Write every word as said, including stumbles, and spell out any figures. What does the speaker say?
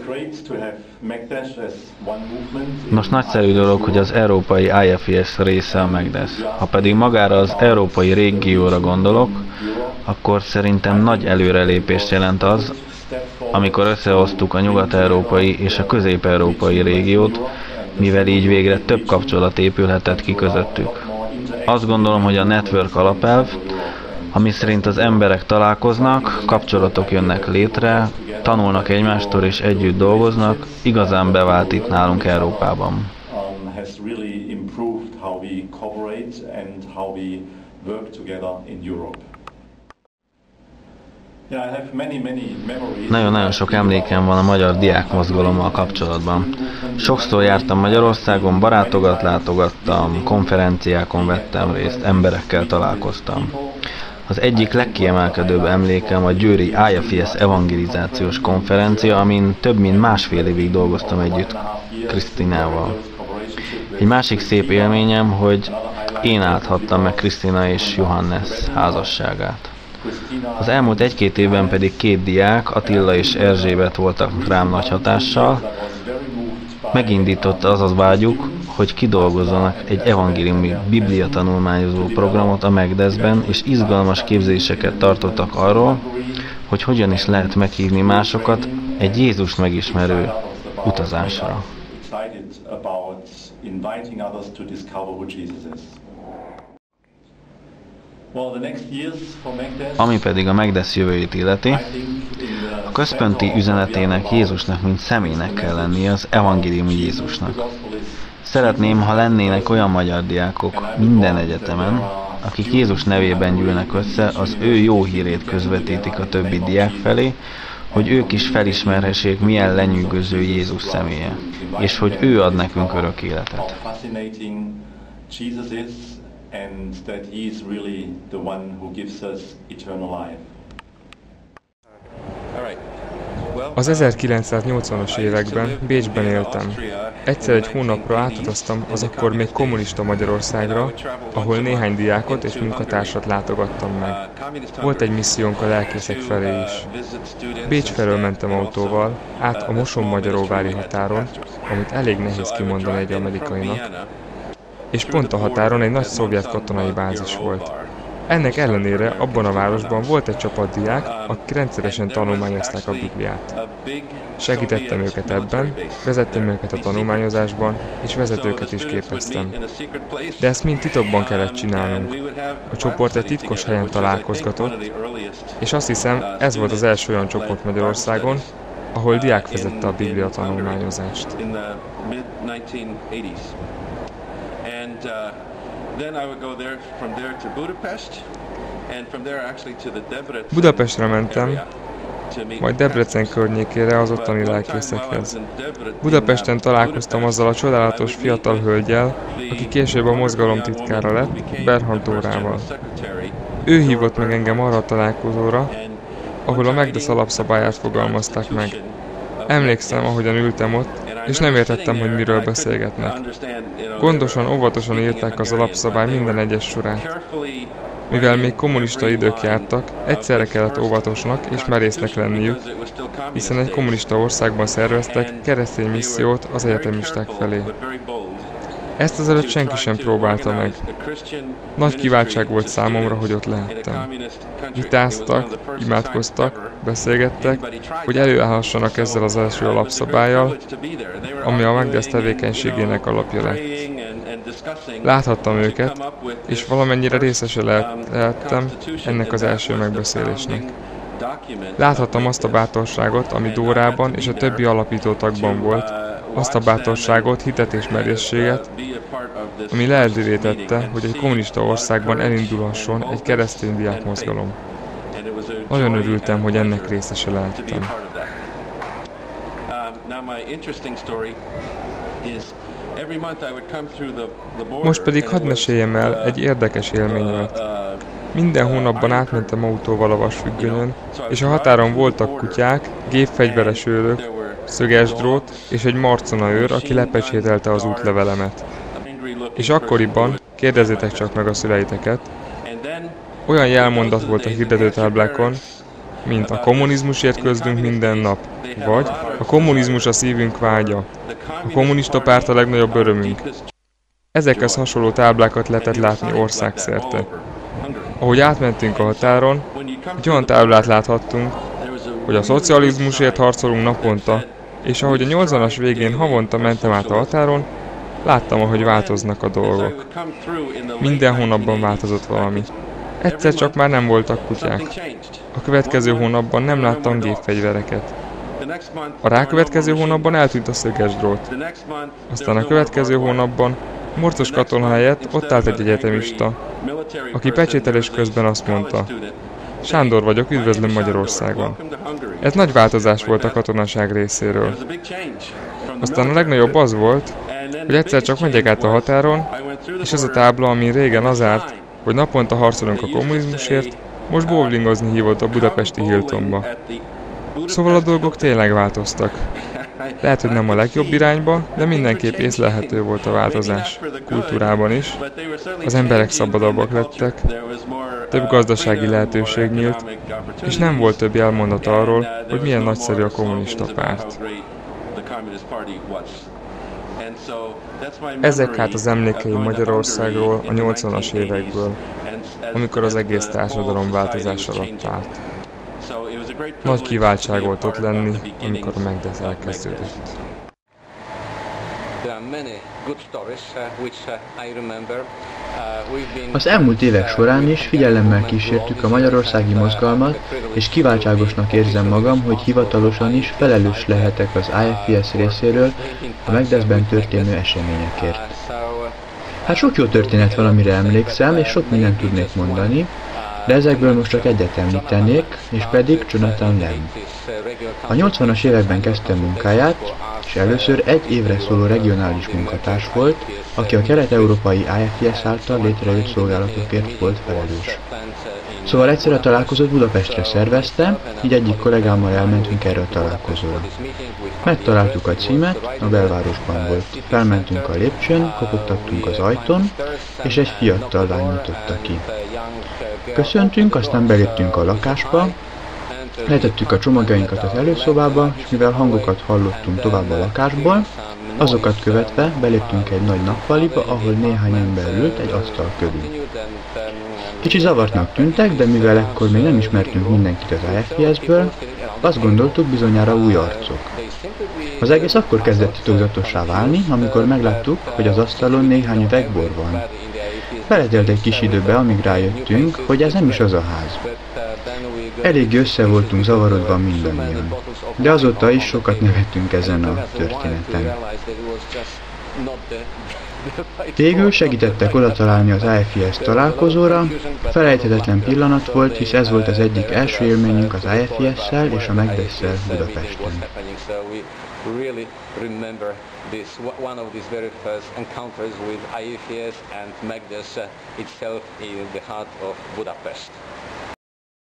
Nos, nagyszerű dolog, hogy az európai I F E S része a Megdesz. Ha pedig magára az európai régióra gondolok, akkor szerintem nagy előrelépést jelent az, amikor összehoztuk a nyugat-európai és a közép-európai régiót, mivel így végre több kapcsolat épülhetett ki közöttük. Azt gondolom, hogy a network alapelv, ami szerint az emberek találkoznak, kapcsolatok jönnek létre, tanulnak egymástól és együtt dolgoznak, igazán bevált itt nálunk Európában. Nagyon-nagyon sok emlékem van a magyar diákmozgalommal kapcsolatban. Sokszor jártam Magyarországon, barátokat látogattam, konferenciákon vettem részt, emberekkel találkoztam. Az egyik legkiemelkedőbb emlékem a győri I F E S evangelizációs konferencia, amin több mint másfél évig dolgoztam együtt Krisztinával. Egy másik szép élményem, hogy én áthattam meg Krisztina és Johannes házasságát. Az elmúlt egy-két évben pedig két diák, Attila és Erzsébet voltak rám nagy hatással. Megindította az az vágyuk, hogy kidolgozzanak egy evangéliumi biblia tanulmányozó programot a Megdeszben, és izgalmas képzéseket tartottak arról, hogy hogyan is lehet meghívni másokat egy Jézust megismerő utazásra. Ami pedig a Megdesz jövőjét illeti, a központi üzenetének Jézusnak, mint személynek kell lennie, az evangéliumi Jézusnak. Szeretném, ha lennének olyan magyar diákok minden egyetemen, akik Jézus nevében gyűlnek össze, az ő jó hírét közvetítik a többi diák felé, hogy ők is felismerhessék, milyen lenyűgöző Jézus személye, és hogy ő ad nekünk örök életet. And that he is really the one who gives us eternal life. Az ezerkilencszáznyolcvanas években Bécsben éltem. Egyszer egy hónapra átutaztam az akkor még kommunista Magyarországra, ahol néhány diákot és munkatársat látogattam meg. Volt egy missziónk a lelkészek felé is. Bécs felől mentem autóval, át a Moson-Magyaróvári határon, amit elég nehéz kimondani egy amerikainak, és pont a határon egy nagy szovjet katonai bázis volt. Ennek ellenére abban a városban volt egy csapat diák, akik rendszeresen tanulmányozták a Bibliát. Segítettem őket ebben, vezettem őket a tanulmányozásban, és vezetőket is képeztem. De ezt mind titokban kellett csinálnunk. A csoport egy titkos helyen találkozgatott, és azt hiszem, ez volt az első olyan csoport Magyarországon, ahol diák vezette a Biblia tanulmányozást. And uh, then I would go there from there to Budapest, and from there actually to the Debrecen. Budapestre mentem, majd Debrecen környékére az ottani lelkészekhez. Budapesten találkoztam azzal a csodálatos fiatal hölggyel, aki később a mozgalom titkára lett, Berhard Dórával. Ő hívott meg engem arra a találkozóra, ahol a Megdesz alapszabályát fogalmazták meg. Emlékszem, ahogyan ültem ott, és nem értettem, hogy miről beszélgetnek. Gondosan, óvatosan írták az alapszabály minden egyes sorát. Mivel még kommunista idők jártak, egyszerre kellett óvatosnak és merésznek lenniük, hiszen egy kommunista országban szerveztek keresztény missziót az egyetemisták felé. Ezt azelőtt senki sem próbálta meg. Nagy kiváltság volt számomra, hogy ott lehettem. Vitáztak, imádkoztak, beszélgettek, hogy előállhassanak ezzel az első alapszabállyal, ami a Megdesz tevékenységének alapja lett. Láthattam őket, és valamennyire részese lehettem ennek az első megbeszélésnek. Láthattam azt a bátorságot, ami Dórában és a többi alapítótagban volt, azt a bátorságot, hitet és merészséget, ami lehetővé tette, hogy egy kommunista országban elindulhasson egy keresztény diákmozgalom. Nagyon örültem, hogy ennek részese lehettem. Most pedig hadd meséljem el egy érdekes élményemet. Minden hónapban átmentem autóval a vasfüggönyön, és a határon voltak kutyák, gépfegyveres őrök, szöges drót és egy marconaőr, aki lepecsételte az útlevelemet. És akkoriban, kérdezzétek csak meg a szüleiteket, olyan jelmondat volt a hirdetőtáblákon, mint a kommunizmusért küzdünk minden nap, vagy a kommunizmus a szívünk vágya, a kommunista párt a legnagyobb örömünk. Ezekhez hasonló táblákat lehetett látni országszerte. Ahogy átmentünk a határon, egy olyan táblát láthattunk, hogy a szocializmusért harcolunk naponta, és ahogy a nyolcvanas végén havonta mentem át a határon, láttam, ahogy változnak a dolgok. Minden hónapban változott valami. Egyszer csak már nem voltak kutyák. A következő hónapban nem láttam gépfegyvereket. A rákövetkező hónapban eltűnt a szöges drót. Aztán a következő hónapban morcos katona helyett ott állt egy egyetemista, aki pecsételés közben azt mondta: Sándor vagyok, üdvözlöm Magyarországon. Ez nagy változás volt a katonaság részéről. Aztán a legnagyobb az volt, hogy egyszer csak megyek át a határon, és ez a tábla, ami régen az árt, hogy naponta harcolunk a kommunizmusért, most bowlingozni hívott a budapesti Hiltonba. Szóval a dolgok tényleg változtak. Lehet, hogy nem a legjobb irányba, de mindenképp észlelhető volt a változás. Kultúrában is. Az emberek szabadabbak lettek, több gazdasági lehetőség nyílt, és nem volt több elmondat arról, hogy milyen nagyszerű a kommunista párt. Ezek hát az emlékei Magyarországról a nyolcvanas évekből, amikor az egész társadalom változás alatt állt. Nagy kiváltság volt ott lenni, amikor a Megdesz elkezdődött. Az elmúlt évek során is figyelemmel kísértük a magyarországi mozgalmat, és kiváltságosnak érzem magam, hogy hivatalosan is felelős lehetek az I F V S részéről a Megdeszben történő eseményekért. Hát sok jó történet van, amire emlékszem, és sok mindent tudnék mondani, de ezekből most csak egyet említenék, és pedig Jonathan Lem. A nyolcvanas években kezdte munkáját, és először egy évre szóló regionális munkatárs volt, aki a kelet-európai I F V S által létrejött szolgálatokért volt felelős. Szóval egyszer a találkozót Budapestre szervezte, így egyik kollégámmal elmentünk erre a találkozóra. Megtaláltuk a címet, a belvárosban volt. Felmentünk a lépcsőn, kopogtattunk az ajtón, és egy fiatal lány nyitotta ki. Köszöntünk, aztán beléptünk a lakásba, letettük a csomagjainkat az előszobába, és mivel hangokat hallottunk tovább a lakásból, azokat követve beléptünk egy nagy nappaliba, ahol néhány ember ült egy asztal körül. Kicsi zavartnak tűntek, de mivel ekkor még nem ismertünk mindenkit az I F V S-ből, azt gondoltuk, bizonyára új arcok. Az egész akkor kezdett titokzatossá válni, amikor megláttuk, hogy az asztalon néhány üveg bor van. Beletelt egy kis időbe, amíg rájöttünk, hogy ez nem is az a ház. Elég össze voltunk zavarodva mindannyian, de azóta is sokat nevettünk ezen a történeten. Végül segítettek oda találni az I F V S találkozóra, felejthetetlen pillanat volt, hisz ez volt az egyik első élményünk az I F V S-szel és a Megdesszel Budapesten. Really remember this one of these very first encounters with I F V S and Megdesz itself in the heart of Budapest.